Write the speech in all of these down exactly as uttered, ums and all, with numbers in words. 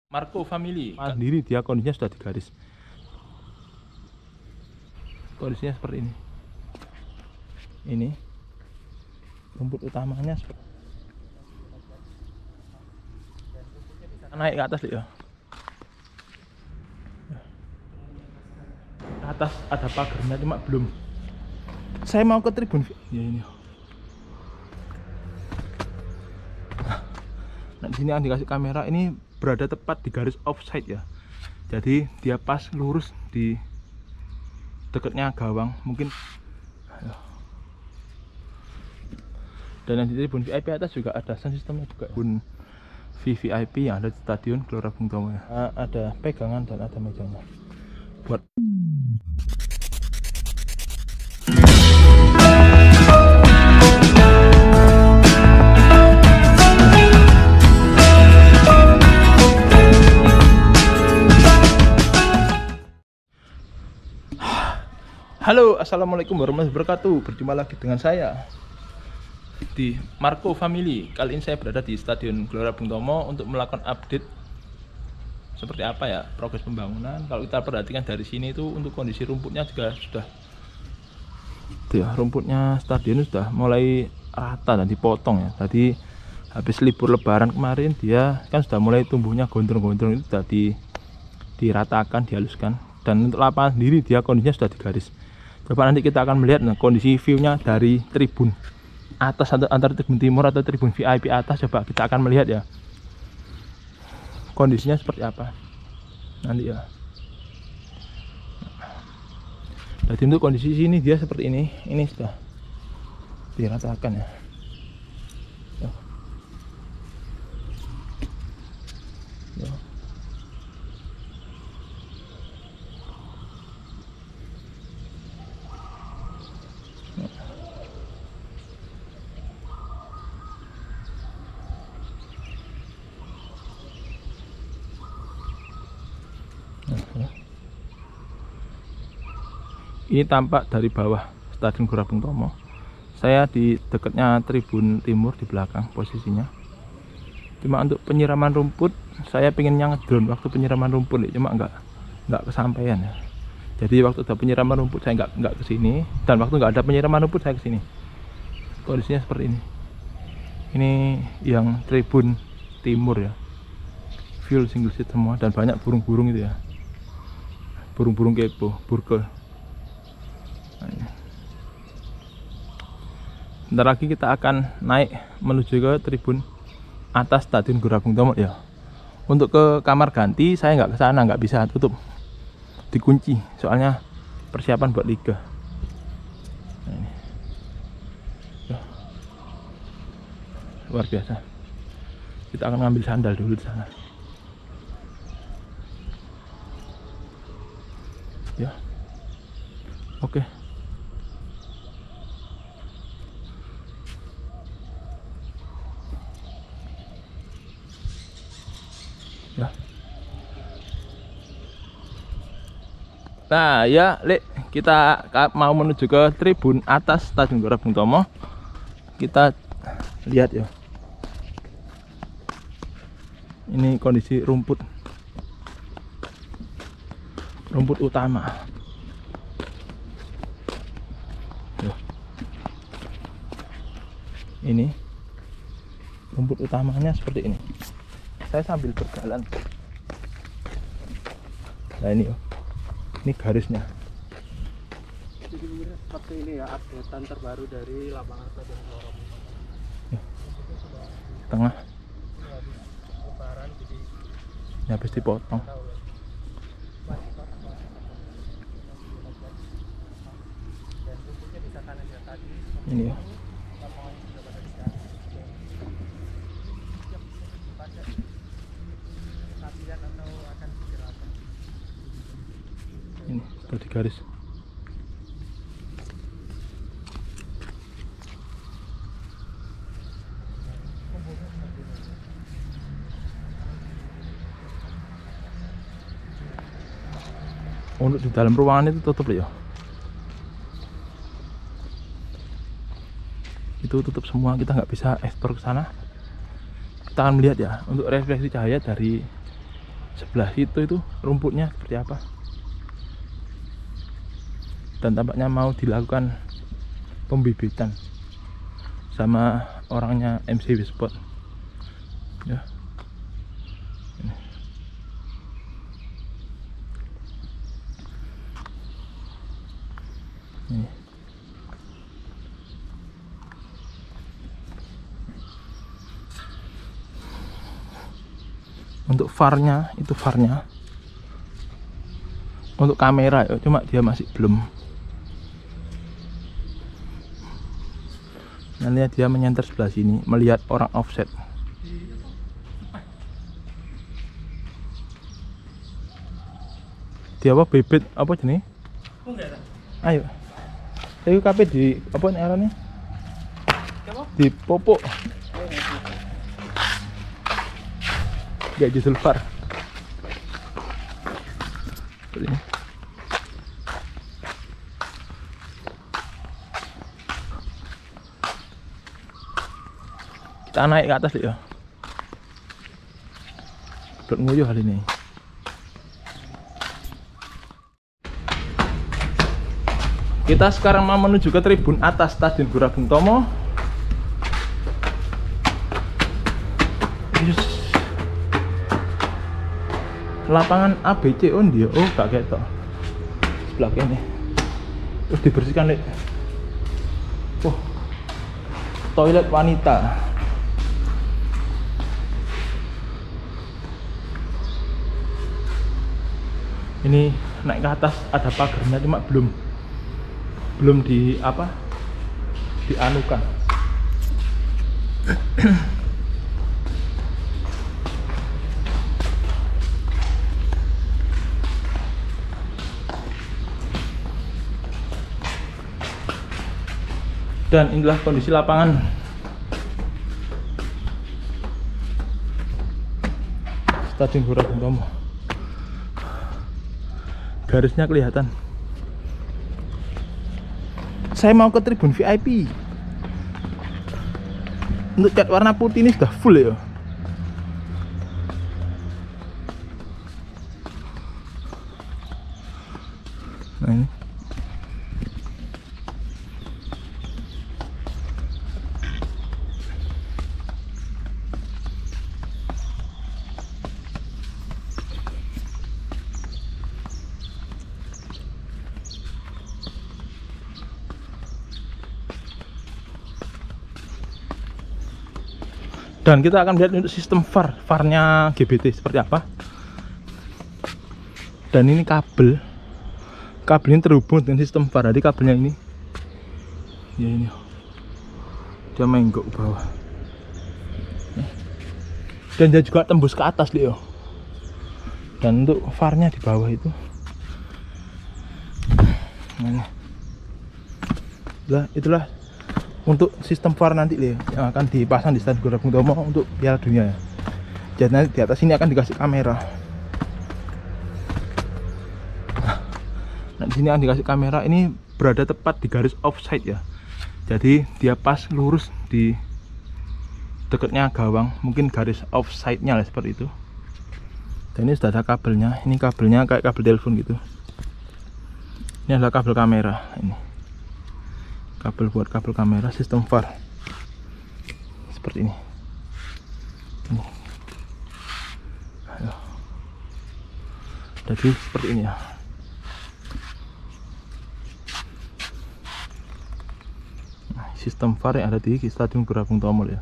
Marco Family sendiri, dia kondisinya sudah digaris. Kondisinya seperti ini. Ini rumput utamanya seperti naik ke atas ya. Ke atas ada pagarnya cuma belum. Saya mau ke tribun ya ini. Nah, di sini yang dikasih kamera ini berada tepat di garis offside ya. Jadi dia pas lurus di dekatnya gawang mungkin. Dan yang di tribun V I P atas juga ada sound systemnya juga. Tribun V V I P yang ada di Stadion Gelora Bung Tomo ya. Nah, ada pegangan dan ada mejanya. Buat Halo, assalamualaikum warahmatullahi wabarakatuh. Berjumpa lagi dengan saya di Marco Family. Kali ini saya berada di Stadion Gelora Bung Tomo untuk melakukan update seperti apa ya progres pembangunan. Kalau kita perhatikan dari sini itu untuk kondisi rumputnya juga sudah, tuh ya, rumputnya stadion sudah mulai rata dan dipotong ya. Tadi habis libur Lebaran kemarin dia kan sudah mulai tumbuhnya gondrong-gondrong, itu sudah di, diratakan, dihaluskan. Dan untuk lapangan sendiri dia kondisinya sudah digaris. Coba nanti kita akan melihat nah, kondisi view-nya dari tribun atas atau antara tribun timur atau tribun V I P atas. Coba kita akan melihat ya kondisinya seperti apa nanti ya. Jadi untuk kondisi sini dia seperti ini. Ini sudah diratakan ya. Ya. Ya. Ini tampak dari bawah Stadion Gelora Bung Tomo. Saya di dekatnya tribun timur di belakang posisinya. Cuma untuk penyiraman rumput saya pengennya ngedrone waktu penyiraman rumput, cuma nggak nggak kesampaian ya. Jadi waktu ada penyiraman rumput saya nggak nggak kesini, dan waktu nggak ada penyiraman rumput saya kesini. Kondisinya seperti ini. Ini yang tribun timur ya. Full single seat semua dan banyak burung-burung itu ya. Burung-burung kepo, burke. Nah, bentar lagi kita akan naik menuju ke tribun atas Stadion Gelora Bung Tomo ya. Untuk ke kamar ganti saya nggak ke sana, nggak bisa, tutup, dikunci soalnya persiapan buat liga. Nah, ini. Ya. Luar biasa. Kita akan ngambil sandal dulu di sana. Ya, oke. Ya. Nah ya, Lek, kita mau menuju ke tribun atas Stadion Gelora Bung Tomo. Kita lihat ya. Ini kondisi rumput. Rumput utama. Tuh. Ini rumput utamanya seperti ini. Saya sambil berjalan. Nah ini, oh. Ini garisnya. Jadi seperti ini ya updatean terbaru dari lapangan Stadion Gelora Bung Tomo. Ya. Tengah. Lebaran jadi ini habis dipotong. Ini ya. Ini sudah digaris. Untuk di dalam ruangan itu tutup ya. Itu tutup semua, kita nggak bisa ekspor ke sana. Kita akan melihat ya untuk refleksi cahaya dari sebelah situ itu rumputnya seperti apa, dan tampaknya mau dilakukan pembibitan sama orangnya M C W Sport ya. Ini. Ini. Untuk farnya itu farnya untuk kamera ya, cuma dia masih belum. Nanti dia menyenter sebelah sini melihat orang offset. Dia apa bebet apa jenis? Ayo. Ayo kape di apa nih arahnya? Di popok. Gak di sulfar. Seperti ini. Kita naik ke atas ya. Belum nguyuh kali ini. Kita sekarang mau menuju ke tribun atas Stadion Gelora Bung Tomo. Yes. Lapangan A B C on dia. Oh, gak ketok. Sebelah kene. Terus dibersihkan, Lek. Oh. Toilet wanita. Ini naik ke atas ada pagarnya, cuma belum belum di apa? Dianukan. Dan inilah kondisi lapangan. Stadion Gelora Bung Tomo. Garisnya kelihatan. Saya mau ke tribun V I P. Untuk cat warna putih ini sudah full ya. Nah ini. Dan kita akan lihat untuk sistem V A R, V A R-nya G B T seperti apa. Dan ini kabel, kabel ini terhubung dengan sistem V A R. Jadi kabelnya ini, ya ini, dia menggok ke bawah. Dan dia juga tembus ke atas, Leo. Dan untuk V A R-nya di bawah itu, nah, lah itulah untuk sistem V A R nanti Leo, yang akan dipasang di Stadion Gelora Bung Tomo untuk Piala Dunia ya. Jadi nanti di atas ini akan dikasih kamera. Nah di sini akan dikasih kamera. Ini berada tepat di garis offside ya. Jadi dia pas lurus di dekatnya gawang, mungkin garis offside-nya lah seperti itu. Dan ini sudah ada kabelnya. Ini kabelnya kayak kabel telepon gitu. Ini adalah kabel kamera ini. Kabel buat kabel kamera sistem V A R seperti ini. Ini. Ayo. Jadi seperti ini ya. Nah, sistem V A R yang ada di Stadion Gelora Bung Tomo ya.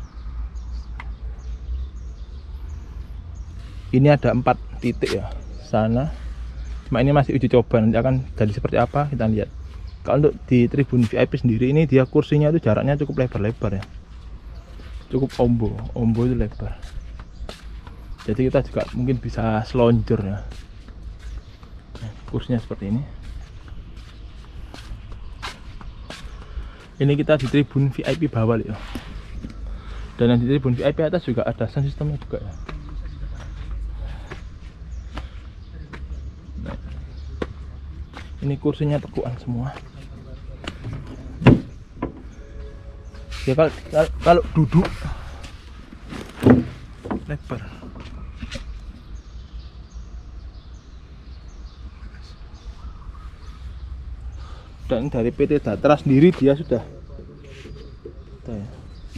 Ini ada empat titik ya sana. Cuma ini masih uji coba, nanti akan jadi seperti apa kita lihat. Kalau untuk di tribun V I P sendiri ini dia kursinya itu jaraknya cukup lebar-lebar ya, cukup ombo, ombo itu lebar. Jadi kita juga mungkin bisa seloncur ya. Nah, kursinya seperti ini. Ini kita di tribun V I P bawah ya. Dan yang di tribun V I P atas juga ada sound sistemnya juga ya. Nah, ini kursinya tekuan semua. Ya kalau, kalau duduk lebar. Dan dari P T Datra sendiri dia sudah Tuh ya.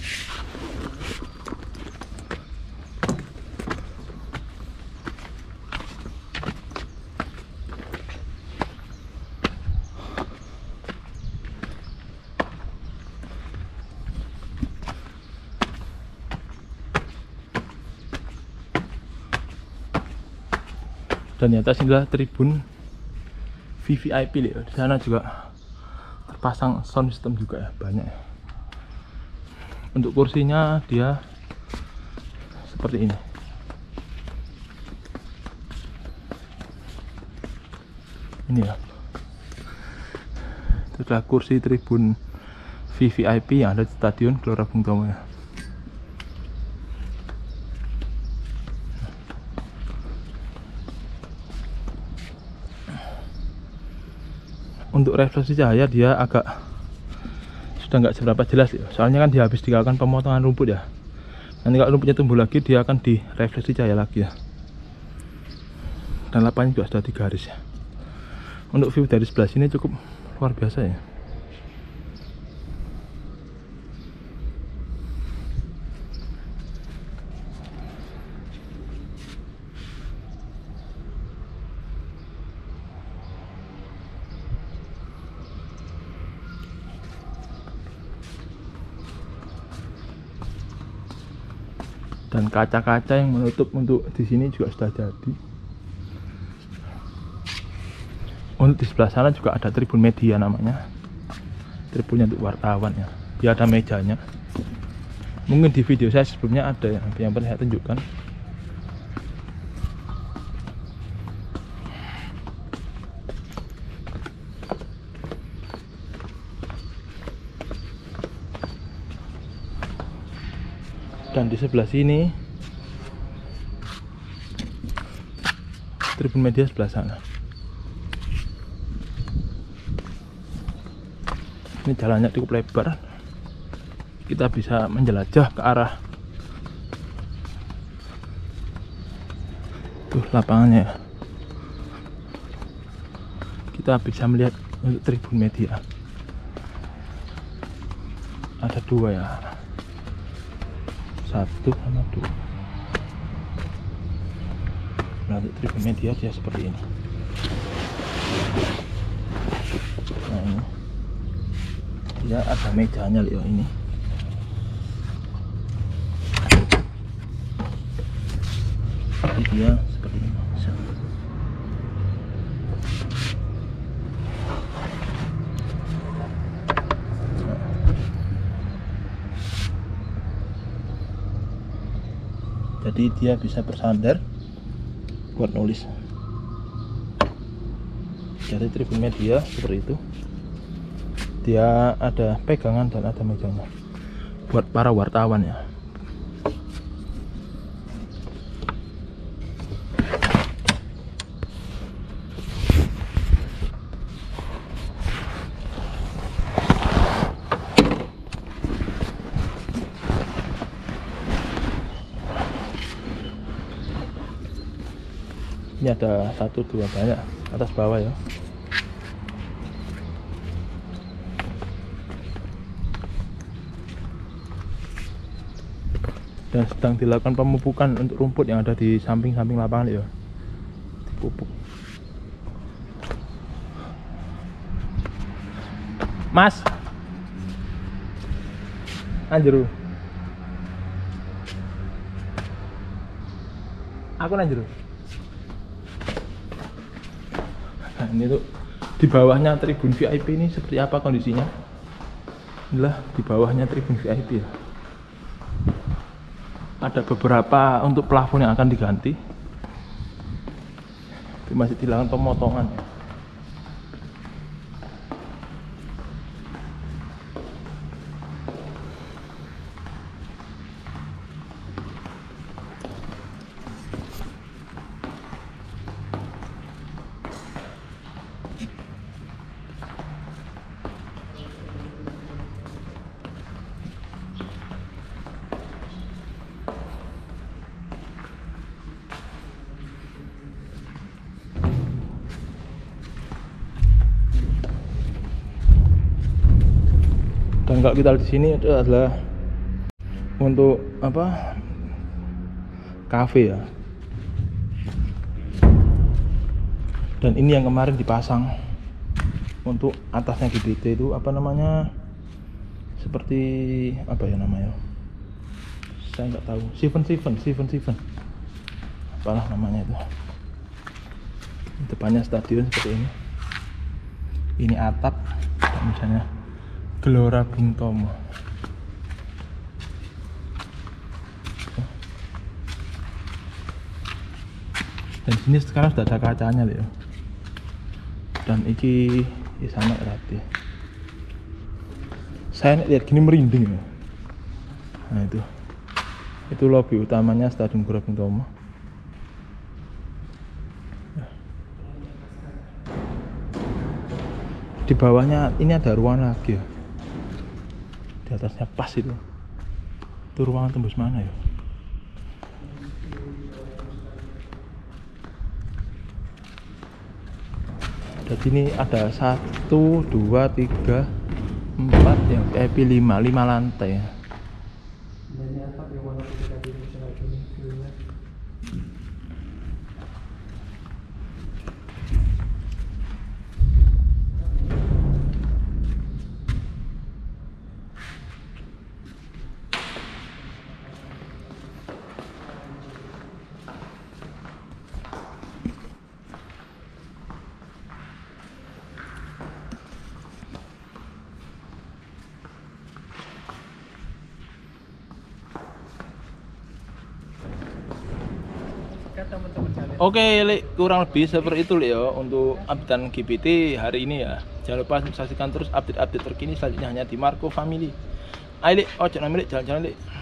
Dan di atas inilah tribun V V I P ya. Di sana juga terpasang sound system juga ya, banyak ya. Untuk kursinya dia seperti ini. Ini ya. Itu adalah kursi tribun V V I P yang ada di Stadion Gelora Bung Tomo ya. Untuk refleksi cahaya dia agak sudah nggak seberapa jelas ya. Soalnya kan dia habis dilakukan pemotongan rumput ya. Nanti kalau rumputnya tumbuh lagi dia akan direfleksi cahaya lagi ya. Dan lapangannya juga sudah digaris ya. Untuk view dari sebelah sini cukup luar biasa ya. Dan kaca-kaca yang menutup untuk di sini juga sudah jadi. Untuk di sebelah sana juga ada tribun media namanya. Tribunnya untuk wartawan ya. Dia ada mejanya. Mungkin di video saya sebelumnya ada ya, yang pernah saya tunjukkan. Dan di sebelah sini tribun media sebelah sana. Ini jalannya cukup lebar. Kita bisa menjelajah ke arah tuh lapangannya. Kita bisa melihat untuk tribun media. Ada dua ya. Satu sama dua. Nah, untuk tribun media dia seperti ini. Nah, ini dia ada mejanya lihat ini. Jadi dia seperti ini. Jadi dia bisa bersandar buat nulis. Jadi tribun media seperti itu. Dia ada pegangan dan ada mejanya buat para wartawan ya. Ini ada satu dua banyak atas bawah ya. Dan sedang dilakukan pemupukan untuk rumput yang ada di samping-samping lapangan ya. Dipupuk. Mas, anjru. Aku anjru. Nah, ini tuh di bawahnya tribun V I P ini seperti apa kondisinya? Inilah di bawahnya tribun V I P ya. Ada beberapa untuk plafon yang akan diganti. Itu masih dilakukan pemotongan ya. kalau kita di sini itu adalah untuk apa? Kafe ya. Dan ini yang kemarin dipasang untuk atasnya G B T itu apa namanya? Seperti apa ya namanya? Saya nggak tahu. Seven Seven, Seven Seven. Apalah namanya itu. Depannya stadion seperti ini. Ini atap dan misalnya Gelora Bung Tomo. Dan sini sekarang sudah ada kacanya loh ya. Dan iki di sana berarti. Saya lihat gini merinding ya. Nah itu. Itu lobi utamanya Stadion Gelora Bung Tomo. Di bawahnya ini ada ruangan lagi ya. Di atasnya pas itu. Itu ruangan tembus mana ya? Jadi ini ada satu, dua, tiga, empat, yang V I P lima, lima lantai ya. Teman-teman kalian. Oke, Li, kurang lebih seperti itu Li, ya untuk updatean G B T hari ini ya. Jangan lupa saksikan terus update-update terkini selanjutnya hanya di Marco Family. Ayo Li, ojo nang Li, jalan-jalan Li.